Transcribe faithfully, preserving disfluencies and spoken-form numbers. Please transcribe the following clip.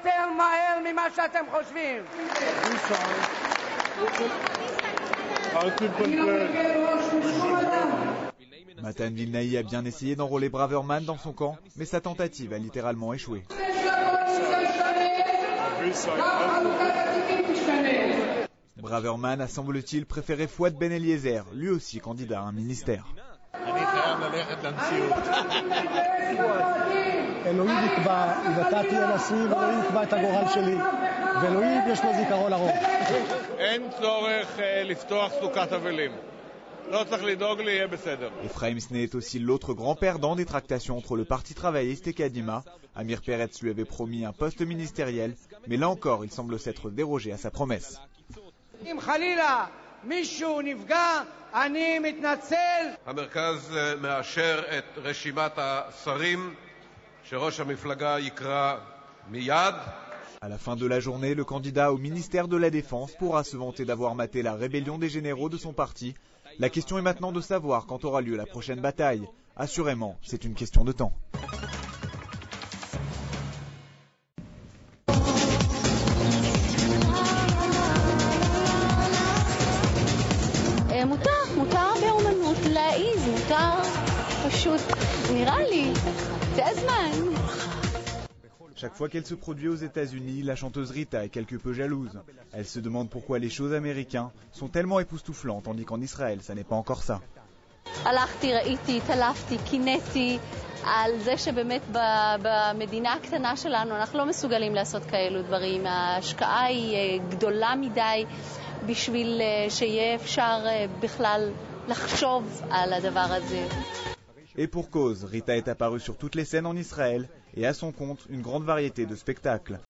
Matan Vilnaï a bien essayé d'enrôler Braverman dans son camp, mais sa tentative a littéralement échoué. Braverman a, semble-t-il, préféré Fouad Ben Eliezer, lui aussi candidat à un ministère. Ephraim Sne est aussi l'autre grand perdant des tractations entre le Parti travailliste et Kadima. Amir Peretz lui avait promis un poste ministériel, mais là encore, il semble s'être dérogé à sa promesse. À la fin de la journée, le candidat au ministère de la Défense pourra se vanter d'avoir maté la rébellion des généraux de son parti. La question est maintenant de savoir quand aura lieu la prochaine bataille. Assurément, c'est une question de temps. Chaque fois qu'elle se produit aux États-Unis, la chanteuse Rita est quelque peu jalouse. Elle se demande pourquoi les shows américains sont tellement époustouflants, tandis qu'en Israël, ça n'est pas encore ça. על זה שבאמת במדינה הקטנה שלנו אנחנו לא מסוגלים לעשות כאלו דברים. ההשקעה היא גדולה מדי בשביל שיהיה אפשר בכלל לחשוב על הדבר הזה. Et pour cause, Rita est apparue sur toutes les scènes en Israël et à son compte une grande variété de spectacles.